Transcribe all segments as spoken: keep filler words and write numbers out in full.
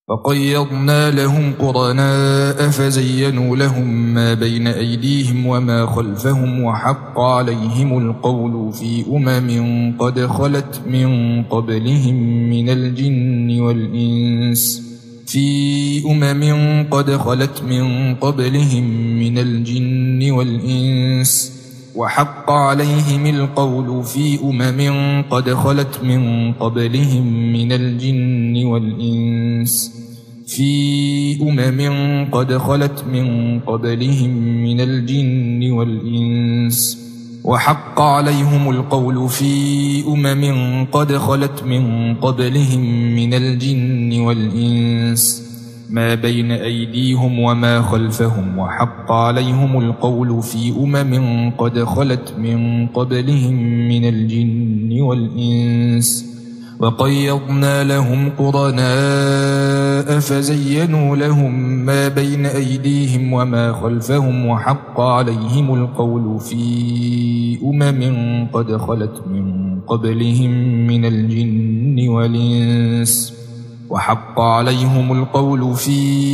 وقيضنا لهم قرناء فزينوا لهم ما بين أيديهم وما خلفهم وحق عليهم القول في أمم قد خلت من قبلهم من الجن والإنس في أمم قد خلت من قبلهم من الجن والإنس وحق عليهم القول في أمم قد خلت من قبلهم من الجن والإنس في أمم قد خلت من قبلهم من الجن والإنس وحق عليهم القول في أمم قد خلت من قبلهم من الجن والإنس ما بين أيديهم وما خلفهم وحق عليهم القول في أمم قد خلت من قبلهم من الجن والإنس وقيضنا لهم قرناء فزينوا لهم ما بين أيديهم وما خلفهم وحق عليهم القول في أمم قد خلت من قبلهم من الجن والإنس وحق عليهم القول في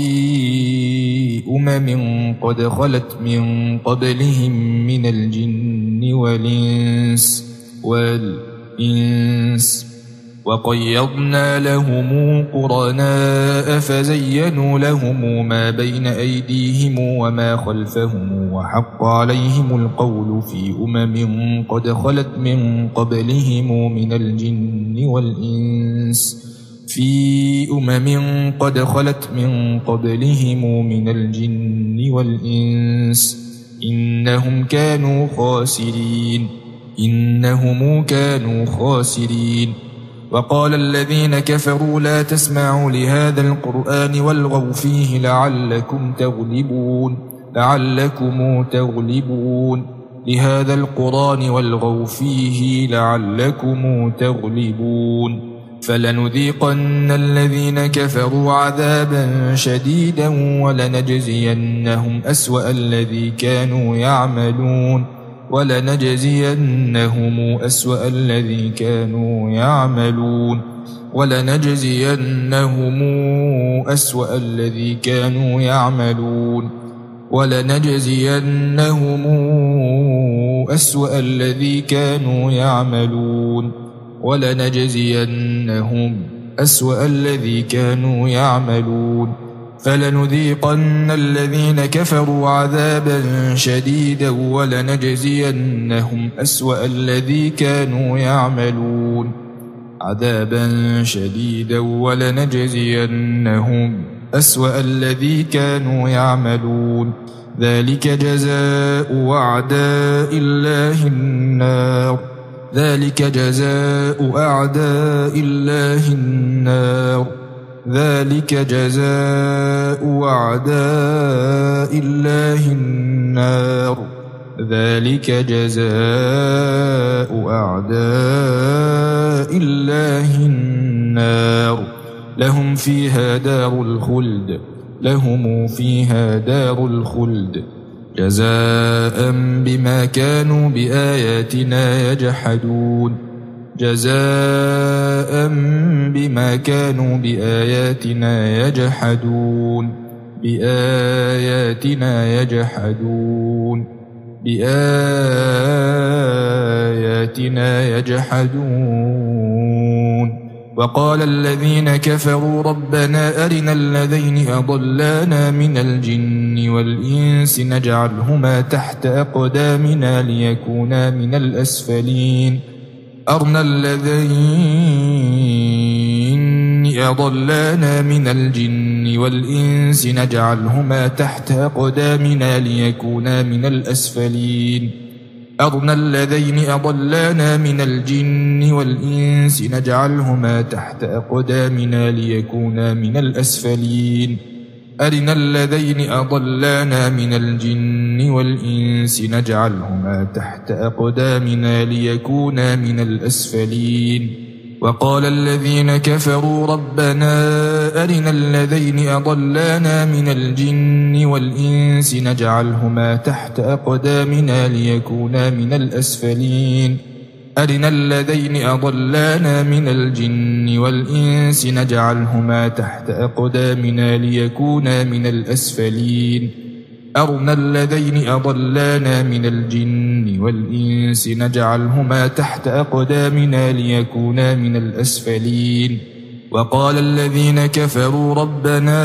أمم قد خلت من قبلهم من الجن والإنس والإنس وقيضنا لهم قرناء فزينوا لهم ما بين أيديهم وما خلفهم وحق عليهم القول في أمم قد خلت من قبلهم من الجن والإنس في أمم قد خلت من قبلهم من الجن والإنس إنهم كانوا خاسرين إنهم كانوا خاسرين وقال الذين كفروا لا تسمعوا لهذا القرآن والغوا فيه لعلكم تغلبون لعلكم تغلبون لهذا القرآن والغوا فيه لعلكم تغلبون فلنذيقن الذين كفروا عذابا شديدا ولنجزينهم أسوأ الذي كانوا يعملون ولنجزينهم أسوأ الذي كانوا يعملون ولنجزينهم أسوأ الذي كانوا يعملون ولنجزينهم أسوأ الذي كانوا يعملون ولنجزينهم أسوأ الذي كانوا يعملون فلنذيقن الذين كفروا عذابا شديدا ولنجزينهم أسوأ الذي كانوا يعملون عذابا شديدا ولنجزينهم أسوأ الذي كانوا يعملون ذلك جزاء أعداء الله النار ذلك جزاء أعداء الله النار ذلك جزاء أعداء الله النار ذلك جزاء أعداء الله النار لهم فيها دار الخلد لهم فيها دار الخلد جزاء بما كانوا بآياتنا يجحدون جزاء بما كانوا بآياتنا يجحدون بآياتنا يجحدون بآياتنا يجحدون وقال الذين كفروا ربنا أرنا الذين أضلانا من الجن والإنس نجعلهما تحت أقدامنا ليكونا من الأسفلين أرنا الذين أضلانا من الجن والإنس نجعلهما تحت أقدامنا ليكونا من الأسفلين أرنا الذين أضلانا من الجن والإنس نجعلهما تحت أقدامنا ليكونا من الأسفلين أرنا الذين أضلانا من الجن والإنس نجعلهما تحت أقدامنا ليكونا من الأسفلين وقال الذين كفروا ربنا أرنا الذين أضلانا من الجن والإنس نجعلهما تحت أقدامنا ليكونا من الأسفلين أرنا اللذين أضلانا من الجن والإنس نجعلهما تحت أقدامنا ليكونا من الأسفلين أرنا اللذين أضلانا من الجن والإنس نجعلهما تحت أقدامنا ليكونا من الأسفلين وقال الذين كفروا ربنا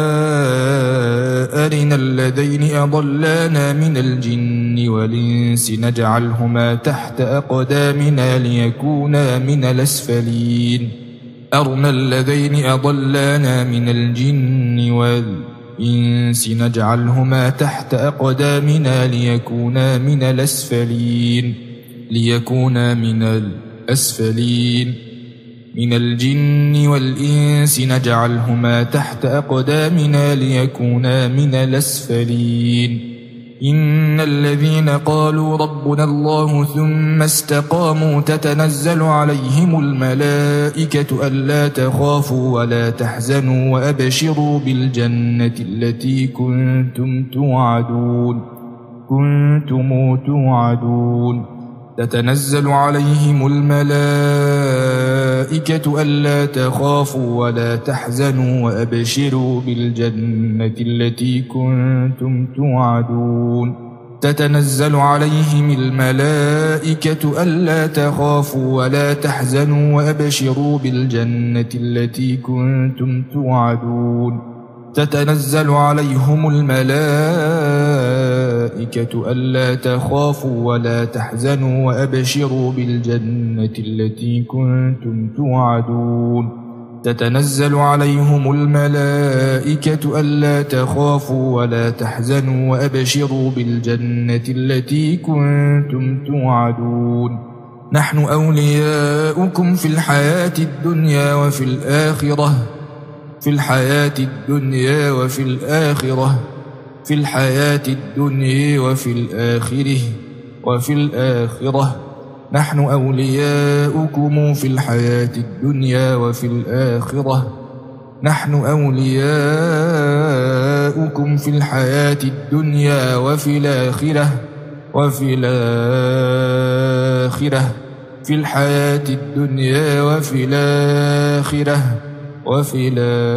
أرنا اللذين أضلانا من الجن والإنس نجعلهما تحت أقدامنا ليكونا من الأسفلين أرنا اللذين أضلانا من الجن والإنس نجعلهما تحت أقدامنا ليكونا من الأسفلين ليكونا من الأسفلين من الجن والإنس نجعلهما تحت أقدامنا ليكونا من الأسفلين إن الذين قالوا ربنا الله ثم استقاموا تتنزل عليهم الملائكة ألا تخافوا ولا تحزنوا وأبشروا بالجنة التي كنتم توعدون كنتم توعدون تتنزل عليهم الملائكة ألا تخافوا ولا تحزنوا وأبشروا بالجنة التي كنتم توعدون تتنزل عليهم الملائكة ألا تخافوا ولا تحزنوا وأبشروا بالجنة التي كنتم توعدون تتنزل عليهم الملائكة ألا تخافوا ولا تحزنوا وأبشروا بالجنة التي كنتم توعدون تتنزل عليهم الملائكة ألا تخافوا ولا تحزنوا وأبشروا بالجنة التي كنتم توعدون نحن أولياؤكم في الحياة الدنيا وفي الآخرة في الحياة الدنيا وفي الآخرة في الحياة الدنيا وفي الآخرة وفي الآخرة نحن أولياؤكم في الحياة الدنيا وفي الآخرة نحن أولياؤكم في الحياة الدنيا وفي الآخرة وفي الآخرة في الحياة الدنيا وفي الآخرة وفي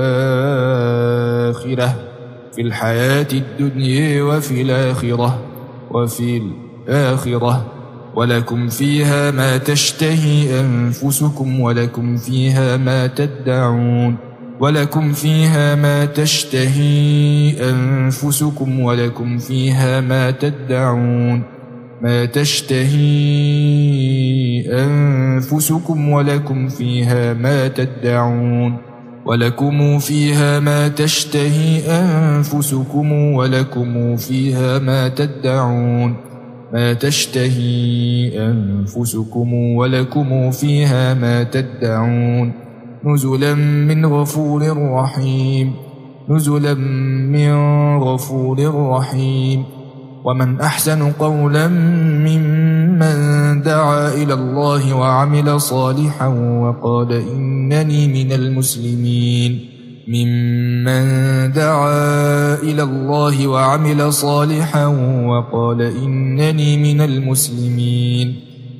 الآخرة في الحياة الدنيا وفي الآخرة وفي الآخرة ولكم فيها ما تشتهي أنفسكم ولكم فيها ما تدعون ولكم فيها ما تشتهي أنفسكم ولكم فيها ما تدعون ما تشتهي أنفسكم ولكم فيها ما تدعون ولكم فيها ما تشتهي أنفسكم ولكم فيها ما تدعون ما تشتهي أنفسكم ولكم فيها ما تدعون نزلا من غفور رحيم نزلا من غفور رحيم ومن أحسن قولا ممن دعا إلى الله وعمل صالحا وقال إنني من المسلمين ممن دعا إلى الله وعمل صالحا وقال إنني من المسلمين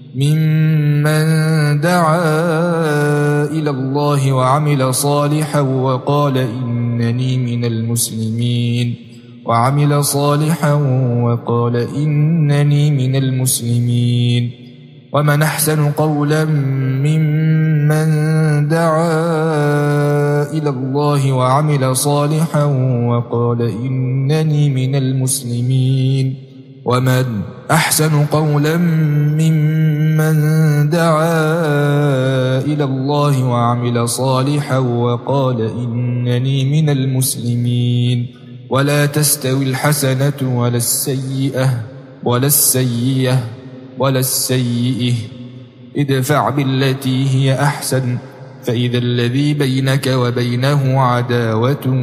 ممن دعا إلى الله وعمل صالحا وقال إنني من المسلمين وعمل صالحا وقال إنني من المسلمين ومن أحسن قولا ممن دعا إلى الله وعمل صالحا وقال إنني من المسلمين ومن أحسن قولا ممن دعا إلى الله وعمل صالحا وقال إنني من المسلمين ولا تستوي الحسنة ولا السيئة ولا السيئة ولا السيئة ادفع بالتي هي أحسن فإذا الذي بينك وبينه عداوة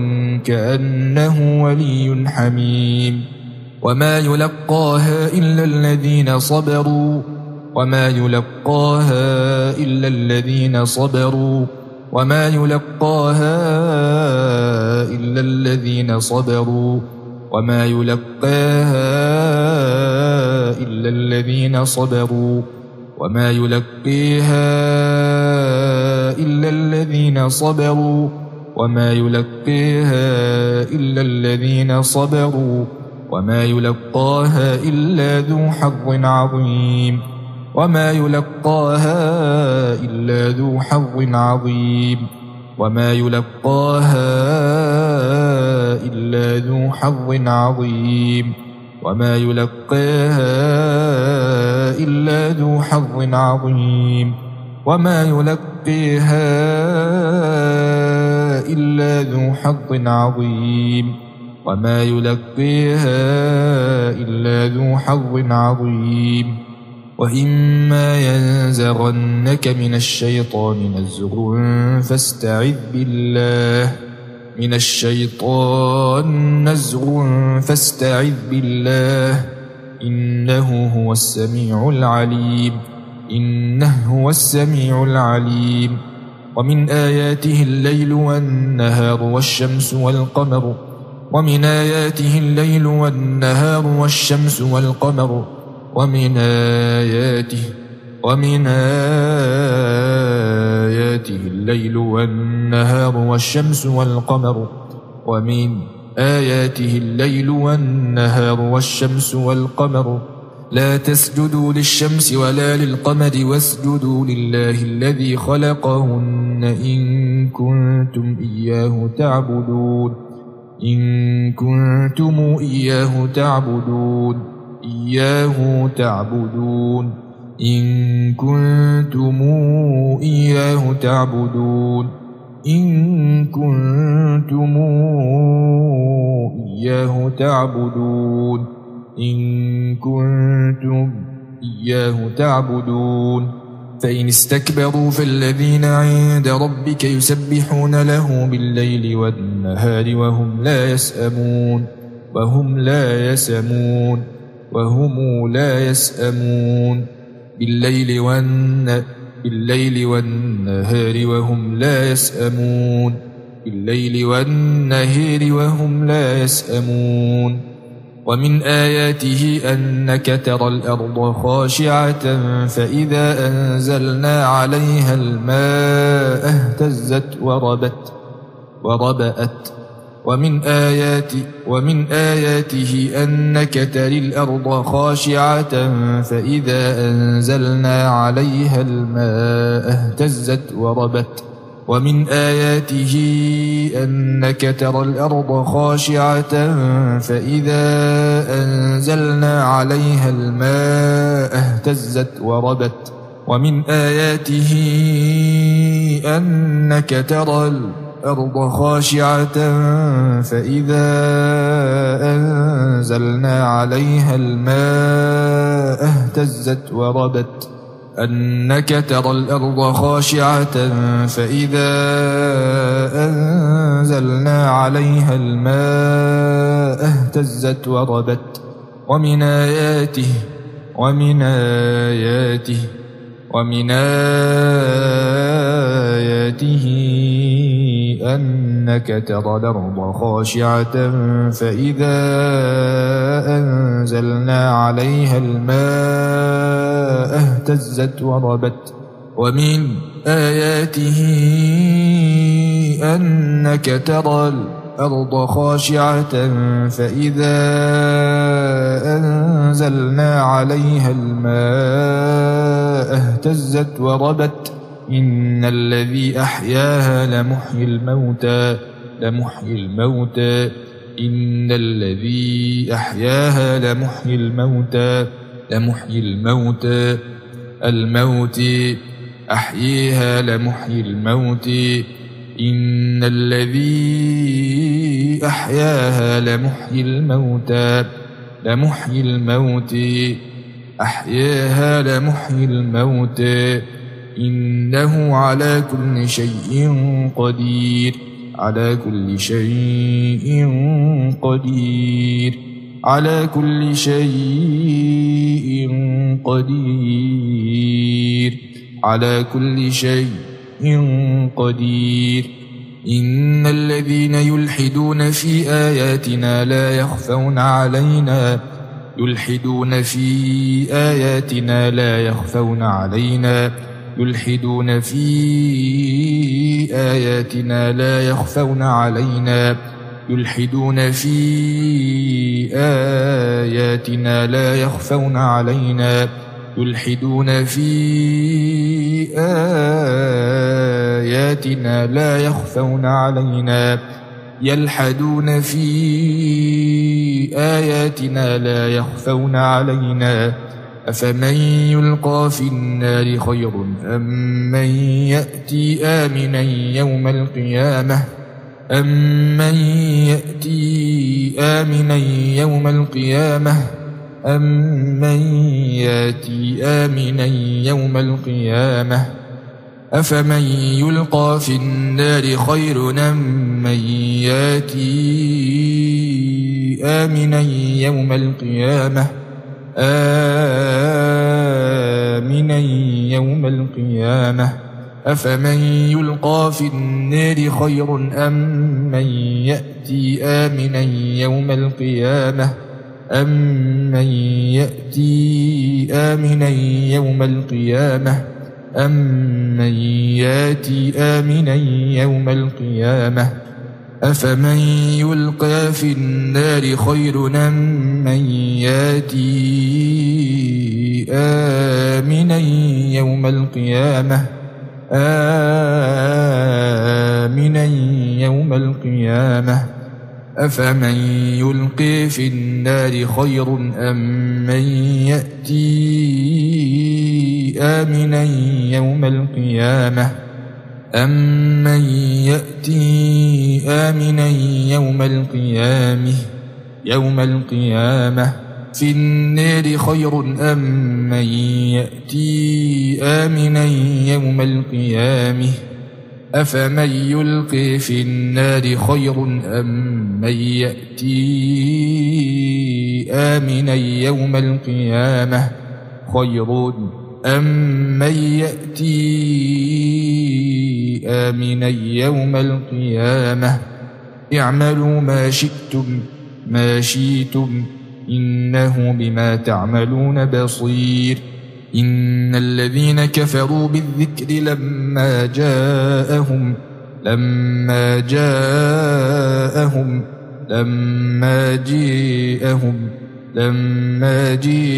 كأنه ولي حميم وما يلقاها إلا الذين صبروا وما يلقاها إلا الذين صبروا وما يلقاها إلا الذين صبروا وما يلقاها إلا الذين صبروا وما يلقيها إلا الذين صبروا وما يلقيها إلا الذين صبروا وما يلقاها إلا ذو حظ عظيم وما يلقاها إلا ذو حظ عظيم وما يلقاها إلا ذو حظ عظيم وما يلقاها إلا ذو حظ عظيم وما يلقيها إلا ذو حظ عظيم وما يلقيها إلا ذو حظ عظيم وإما ينزغنك من الشيطان نزغ فاستعذ بالله من الشيطان نزغ فاستعذ بالله إنه هو السميع العليم إنه هو السميع العليم ومن آياته الليل والنهار والشمس والقمر ومن آياته الليل والنهار والشمس والقمر ومن آياته ومن آياته الليل والنهار والشمس والقمر ومن آياته الليل والنهار والشمس والقمر لا تسجدوا للشمس ولا للقمر واسجدوا لله الذي خلقهن إن كنتم إياه تعبدون إن كنتم إياه تعبدون إياه تعبدون إن كنتم إياه تعبدون إن كنتم إياه تعبدون إن كنتم إياه تعبدون فإن استكبروا فالذين عند ربك يسبحون له بالليل والنهار وهم لا يسأمون وهم لا يسأمون وهم لا يسأمون بالليل والن بالليل والنهار وهم لا يسأمون بالليل والنهار وهم لا يسأمون ومن آياته أنك ترى الأرض خاشعة فإذا أنزلنا عليها الماء اهتزت وربت وربأت ومن آيات ومن آياته أنك ترى الأرض خاشعة فإذا أنزلنا عليها الماء اهتزت وربت ومن آياته أنك ترى الأرض خاشعة فإذا أنزلنا عليها الماء اهتزت وربت ومن آياته أنك ترى الأرض خاشعة فإذا أنزلنا عليها الماء اهتزت وربت أنك ترى الأرض خاشعة فإذا أنزلنا عليها الماء اهتزت وربت ومن آياته ومن آياته ومن آياته أنك ترى الأرض خاشعة فإذا أنزلنا عليها الماء اهتزت وربت ومن آياته أنك ترى الأرض خاشعة فإذا أنزلنا عليها الماء اهتزت وربت إن الذي أحياها لمحيي الموتى لمحيي الموتى إن الذي أحياها لمحيي الموتى لمحيي الموتى الموت أحييها لمحيي الموت إن الذي أحياها لمحيي الموتى لمحيي الموت أحياها لمحيي الموت إنه على كل شيء قدير على كل شيء قدير على كل شيء قدير على كل شيء قدير إن الذين يلحدون في آياتنا لا يخفون علينا يلحدون في آياتنا لا يخفون علينا يلحدون في آياتنا لا يخفون علينا يلحدون في آياتنا لا يخفون علينا يلحدون في آياتنا لا يخفون علينا يلحدون في آياتنا لا يخفون علينا أفمن يلقى في النار خير أم من يأتي آمنا يوم القيامة أمن يأتي آمنا يوم القيامة أمن يأتي آمنا يوم القيامة أفمن يلقى في النار خير أم من يأتي آمنا يوم القيامة آمنا يوم القيامة أفمن يلقى في النار خير أم من يأتي آمنا يوم القيامة أمن يأتي آمنا يوم القيامة أمن يأتي آمنا يوم القيامة أفمن يلقى في النار خير أم من يأتي آمنا يوم القيامة آمنا يوم القيامة أفمن يلقي في النار خير أم من يأتي آمنا يوم القيامة أمن يأتي آمنا يوم القيامة يوم القيامة في النار خير أم من يأتي آمنا يوم القيامة أفمن يلقي في النار خير أم من يأتي آمنا يوم القيامة خير أم من يأتي آمنا يوم القيامة اعملوا ما شئتم ما شئتم إنه بما تعملون بصير إن الذين كفروا بالذكر لما جاءهم لما جاءهم لما جاءهم لما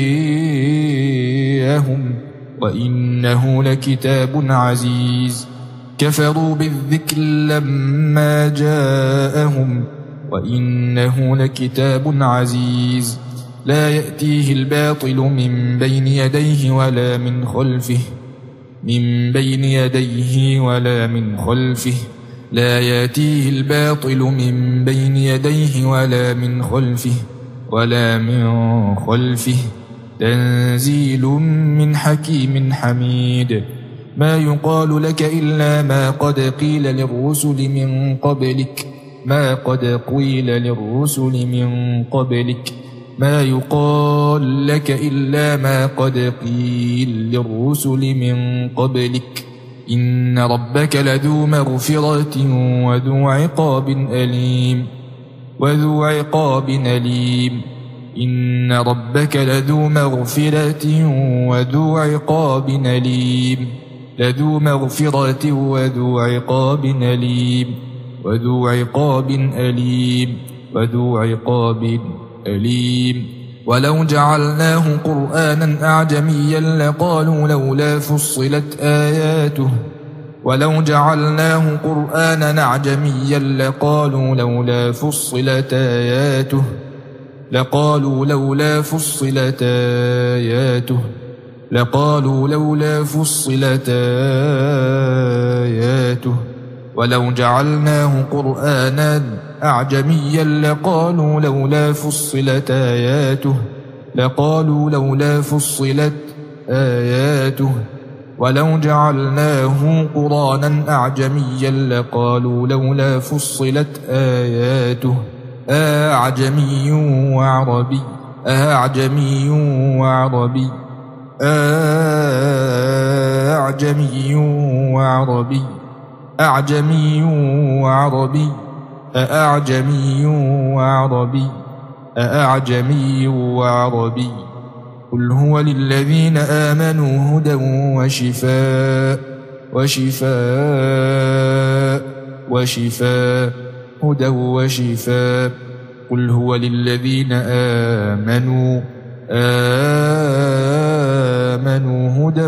جاءهم وإنه لكتاب عزيز كفروا بالذكر لما جاءهم وإنه لكتاب عزيز لا يأتيه الباطل من بين يديه ولا من خلفه من بين يديه ولا من خلفه لا يأتيه الباطل من بين يديه ولا من خلفه ولا من خلفه تنزيل من حكيم حميد ما يقال لك إلا ما قد قيل للرسل من قبلك ما قد قيل للرسل من قبلك ما يقال لك إلا ما قد قيل للرسل من قبلك إن ربك لذو مغفرة وذو عقاب أليم وذو عقاب أليم إن ربك لذو مغفرة وذو عقاب أليم لذو مغفرة وذو عقاب أليم وذو عقاب أليم وذو عقاب أليم ولو جعلناه قرآنا أعجميا لقالوا لولا فصلت آياته ولو جعلناه قرآنا أعجميا لقالوا لولا فصلت آياته لقالوا لولا فصلت آياته لقالوا لولا فصلت آياته ولو جعلناه قرآنا أعجميا لقالوا لولا فصلت آياته لقالوا لولا فصلت آياته ولو جعلناه قرآنا أعجميا لقالوا لولا فصلت آياته أعجمي وعربي أعجمي وعربي أعجمي وعربي أعجمي وعربي أعجمي وعربي أأعجمي وعربي قل هو للذين آمنوا هدى وشفاء وشفاء وشفاء هدى وشفاء قل هو للذين آمنوا آمنوا هدى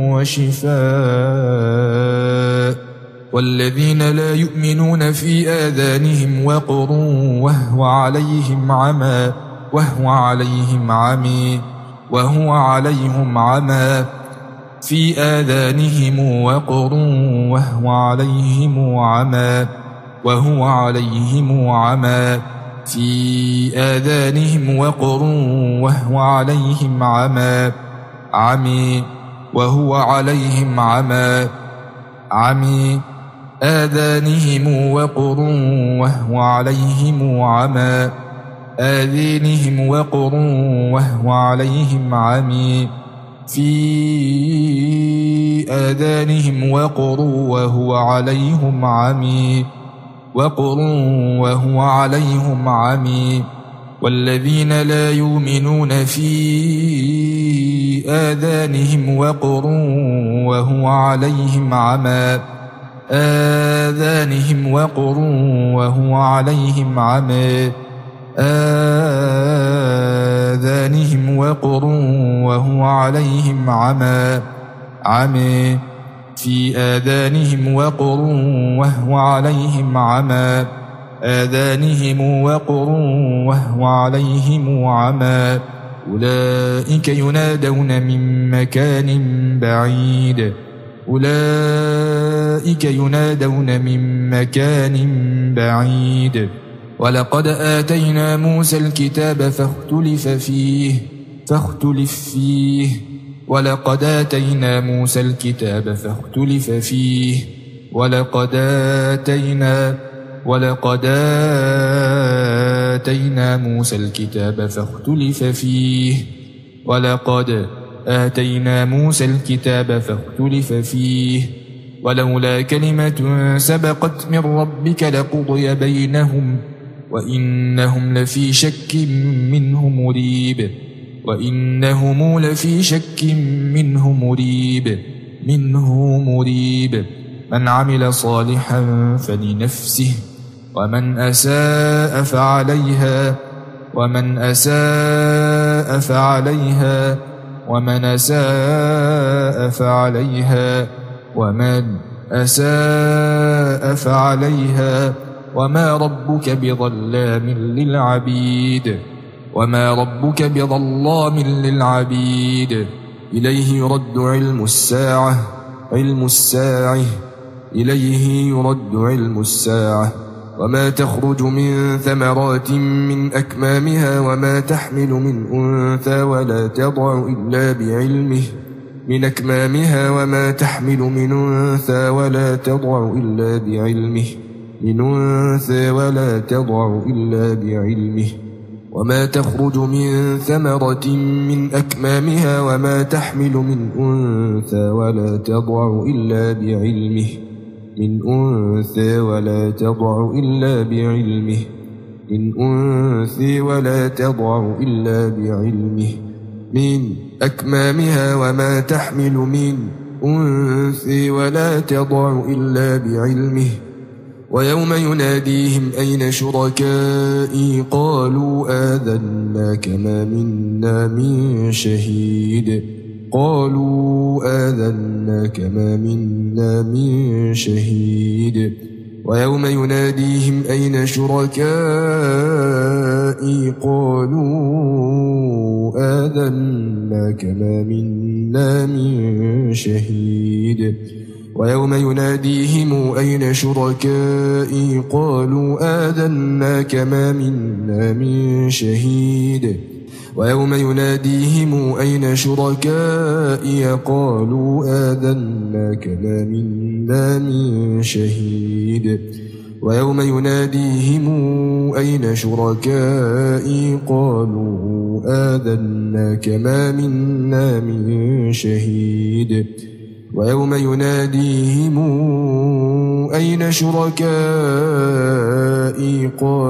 وشفاء والذين لا يؤمنون في آذانهم وقر وهو عليهم عمى وهو عليهم عمي وهو عليهم عمى في آذانهم وقر وهو عليهم عمى وهو عليهم عمى في آذانهم وقر وهو عليهم عمى عمي وهو عليهم عمى عمي آذانهم وقر وهو عليهم عمى آذانهم وقر وهو عليهم عمي في آذانهم وقر وهو عليهم عمي وقر وهو عليهم عمي والذين لا يؤمنون في آذانهم وقر وهو عليهم عمى آذانهم وقر وهو عليهم عمى آذانهم وقر وهو عليهم عمى عمي في آذانهم وقر وهو عليهم عمى آذانهم وقر وهو عليهم عمى أولئك ينادون من مكان بعيد أولئك ينادون من مكان بعيد ولقد آتينا موسى الكتاب فاختلف فيه فاختلف فيه ولقد آتينا موسى الكتاب فاختلف فيه ولقد آتينا ولقد آتينا موسى الكتاب فاختلف فيه ولقد آتينا موسى الكتاب فاختلف فيه ولولا كلمة سبقت من ربك لقضي بينهم وإنهم لفي شك منه مريب وإنهم لفي شك منه مريب منه مريب من عمل صالحا فلنفسه ومن أساء فعليها ومن أساء فعليها ومن أساء فعليها ومن أساء فعليها وما ربك بظلام للعبيد وما ربك بظلام للعبيد إليه يرد علم الساعة علم الساعة إليه يرد علم الساعة وما تخرج من ثمرات من أكمامها وما تحمل من أنثى ولا تضع إلا بعلمه من أكمامها وما تحمل من أنثى ولا تضع إلا بعلمه من أنثى ولا تضع إلا بعلمه وما تخرج من ثمرة من أكمامها وما تحمل من أنثى ولا تضع إلا بعلمه من أنثى ولا تضع إلا بعلمه من أنثى ولا تضع إلا بعلمه من أكمامها وما تحمل من أنثى ولا تضع إلا بعلمه ويوم يناديهم أين شركائي قالوا آذناك ما منا من شهيد قالوا آذناك ما منا من شهيد ويوم يناديهم أين شركائي قالوا آذناك ما منا من شهيد ويوم يناديهم أين شركائي قالوا آذناك ما منا من شهيد ويوم يناديهم أين شركائي قالوا آذناك ما منا من شهيد ويوم يناديهم أين شركائي قالوا آذناك ما منا من شهيد ويوم يناديهم أين شركائي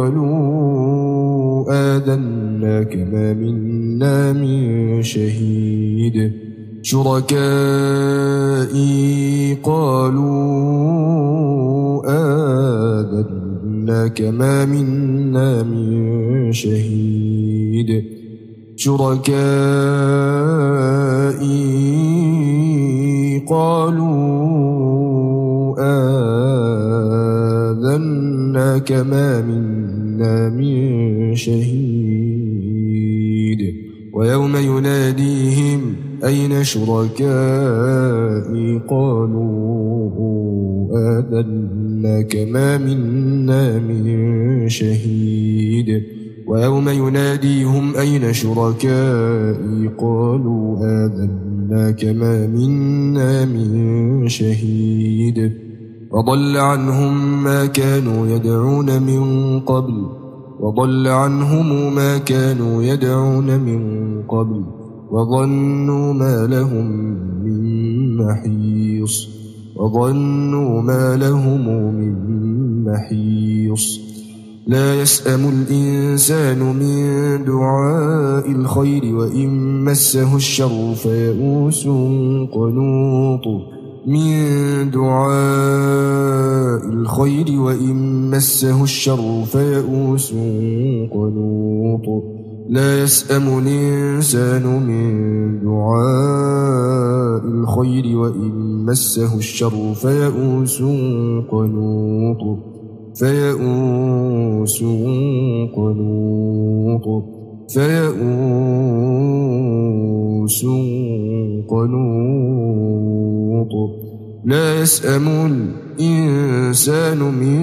قالوا آذناك ما منا من شهيد شركائي قالوا آذناك ما منا من شهيد شركائي قالوا آذناك ما منا من شهيد ويوم يناديهم أين شركائي قالوا آذناك ما منا من شهيد ويوم يناديهم أين شركائي قالوا آذناك ما منا من شهيد وضل عنهم ما كانوا يدعون من قبل وضل عنهم ما كانوا يدعون من قبل وظنوا ما لهم من محيص وظنوا ما لهم من محيص لا يسأم الإنسان من دعاء الخير وإن مسه الشر فيئوس قنوط من دعاء الخير وإن مسه الشر فيئوس قنوط لا يسأم الإنسان من دعاء الخير وإن مسه الشر فيئوس قنوط فيئوس قنوط فيئوس قنوط لا يسأم الإنسان من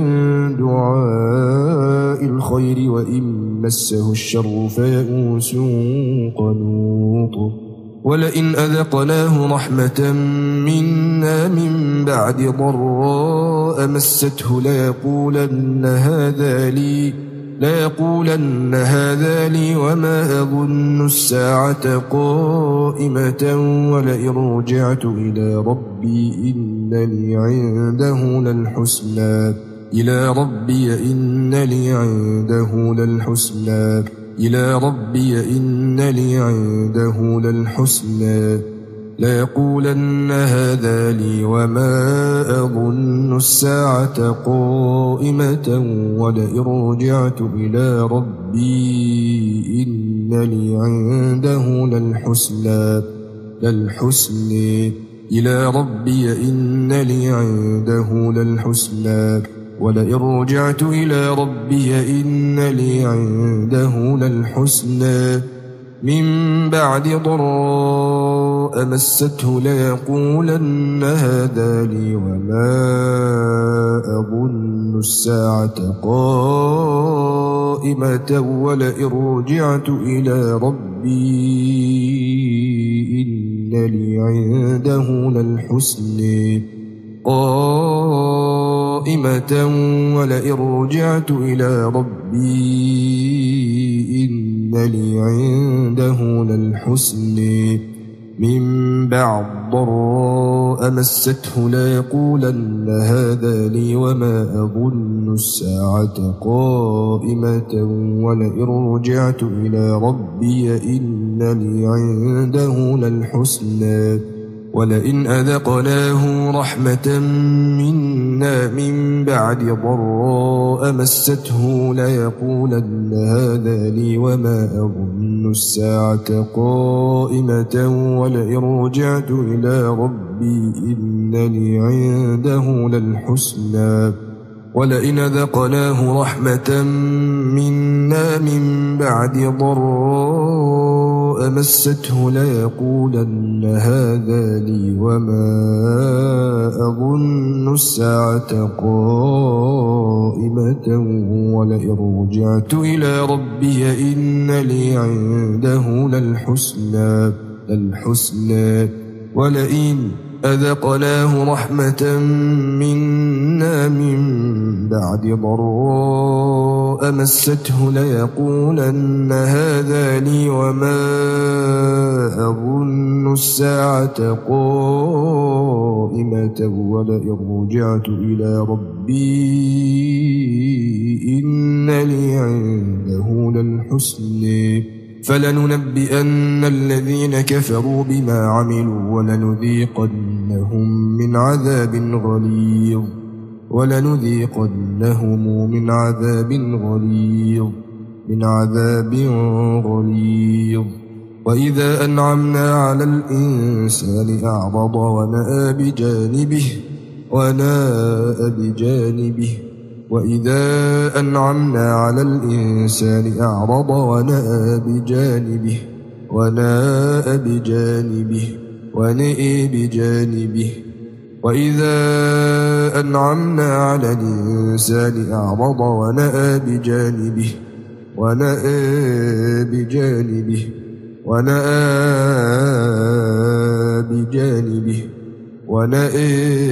دعاء الخير وإن مسه الشر فيئوس قنوط ولئن أذقناه رحمة منا من بعد ضراء مسته ليقولن هذا لي ليقولن هذا لي وما أظن الساعة قائمة ولئن رجعت إلى ربي إن لي عنده للحسنى إلى ربي إن لي عنده للحسنى إلى ربي إن لي عنده للحسنى ليقولن هذا لي وما أظن الساعة قائمة ولئن رجعت إلى ربي إن لي عنده للحسنى للحسنى إلى ربي إن لي عنده للحسنى ولئن رجعت إلى ربي إن لي عنده للحسنى من بعد ضراء مسته ليقولن هذا لي وما أظن الساعة قائمة ولئن رجعت إلى ربي إن لي عنده للحسنى قائمة ولئن رجعت إلى ربي إن لي عنده للحسنى من بعد ضراء مسته ليقولن هذا لي وما أظن الساعة قائمة ولئن رجعت إلى ربي إن لي عنده للحسنى ولئن أذقناه رحمة منا من بعد ضراء مسته ليقولن هذا لي وما أظن الساعة قائمة ولئن رجعت إلى ربي إن لي عنده للحسنى ولئن أذقناه رحمة منا من بعد ضراء مسته ليقولن هذا لي وما أظن الساعة قائمة ولئن رجعت إلى ربي إن لي عنده للحسنى للحسنى ولئن أذقناه رحمة منا من بعد ضراء مسته ليقولن هذا لي وما أظن الساعة قائمة ولئن رجعت إلى ربي إن لي عنده للحسن فلننبئن الذين كفروا بما عملوا ولنذيقنهم من عذاب غليظ ولنذيقنهم من عذاب غليظ من عذاب غليظ وإذا أنعمنا على الإنسان أعرض ونأى بجانبه ونأى بجانبه وإذا أنعمنا على الإنسان أعرض ونأى بجانبه ونأى بجانبه ونأى بجانبه وإذا أنعمنا على الإنسان أعرض ونأى بجانبه ونأى بجانبه ونأى بجانبه ونأى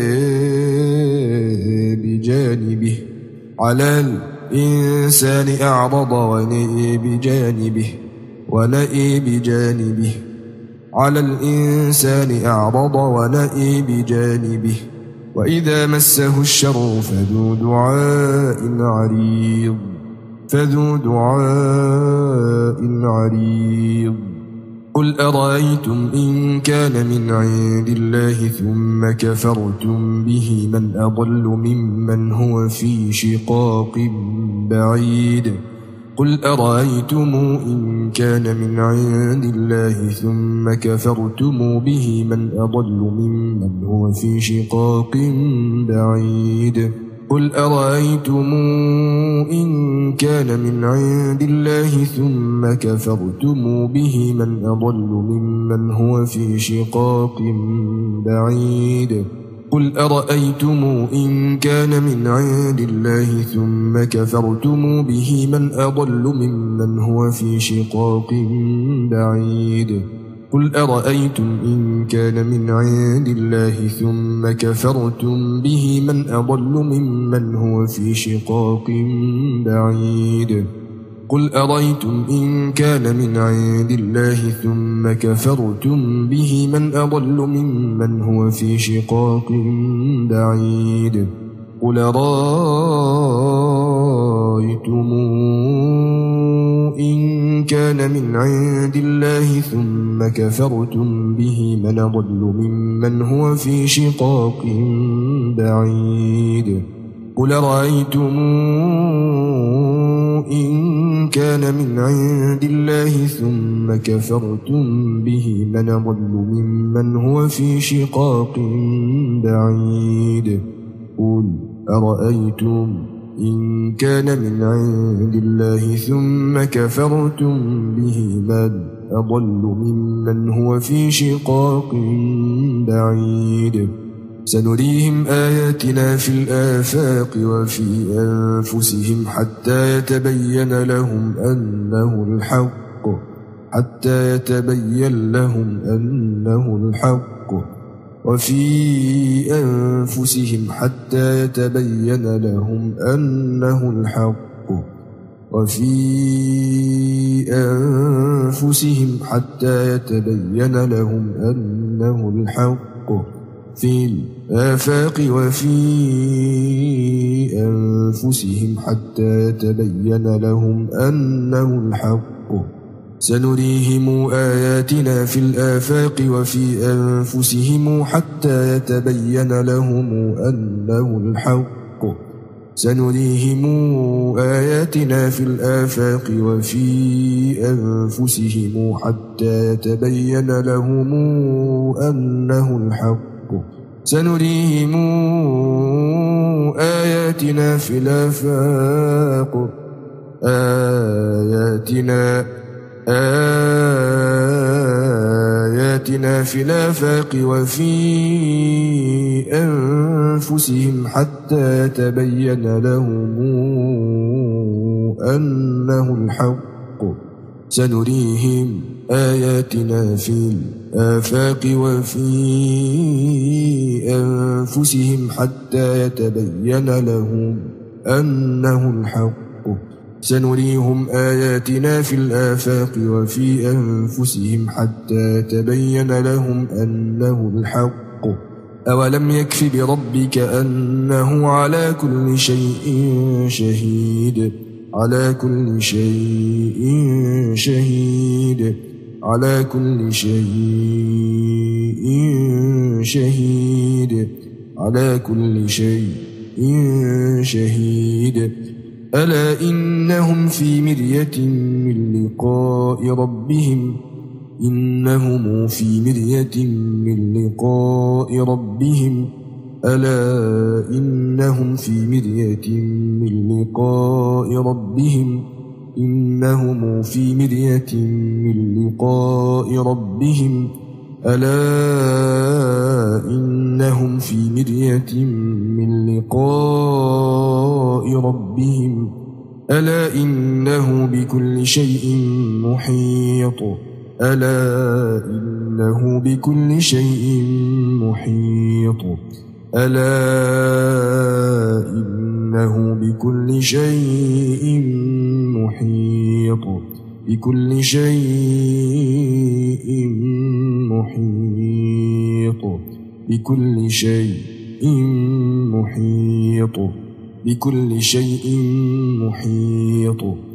بجانبه على الإنسان أعرض ونأى بجانبه ونأى بجانبه على الإنسان أعرض ونأى بجانبه وإذا مسه الشر فذو دعاء عريض فذو دعاء عريض قل أرأيتم إن كان من عند الله ثم كفرتم به من أضل ممن هو في شقاق بعيد قل أرأيتم إن كان من عند الله ثم كفرتم به من أضل ممن هو في شقاق بعيد قل أرأيتم إن كان من عند الله ثم كفرتم به من أضل ممن هو في شقاق بعيد قل أرأيتم إن كان من عند الله ثم كفرتم به من أضل ممن هو في شقاق بعيد قل أرأيتم إن كان من عند الله ثم كفرتم به من أضل ممن هو في شقاق بعيد قل أرأيتم إن كان من عند الله ثم كفرتم به من أضل ممن هو في شقاق بعيد قل أرأيتم إن كان من عند الله ثم كفرتم به من أضل ممن هو في شقاق بعيد قل أرأيتم إن كان من عند الله ثم كفرتم به من أضل ممن هو في شقاق بعيد قل أرأيتم إن كان من عند الله ثم كفرتم به من أضل ممن هو في شقاق بعيد سنريهم آياتنا في الآفاق وفي أنفسهم حتى يتبين لهم أنه الحق حتى يتبين لهم أنه الحق وفي أنفسهم حتى يتبين لهم أنه الحق وفي أنفسهم حتى يتبين لهم أنه الحق في الآفاق وفي أنفسهم حتى يتبين لهم أنه الحق سنريهم آياتنا في الآفاق وفي أنفسهم حتى يتبين لهم أنه الحق سنريهم آياتنا في الآفاق وفي أنفسهم حتى يتبين لهم أنه الحق سنريهم آياتنا في الآفاق آياتنا آياتنا في الآفاق وفي أنفسهم حتى يتبين لهم أنه الحق سنريهم آياتنا في الآفاق وفي أنفسهم حتى يتبين لهم أنه الحق سنريهم آياتنا في الآفاق وفي أنفسهم حتى يتبين لهم أنه الحق أولم يكف بربك أنه على كل شيء شهيد على كل شيء شهيد على كل شيء شهيد على كل شيء شهيد ألا إنهم في مرية من لقاء ربهم إنهم في مرية من لقاء ربهم ألا إنهم في مرية من لقاء ربهم إنهم في مرية من لقاء ربهم ألا إنهم في مرية من لقاء ربهم ألا إنه بكل شيء محيط ألا إنه بكل شيء محيط ألا إنه بكل شيء محيط بكل شيء محيط بكل شيء محيط بكل شيء محيط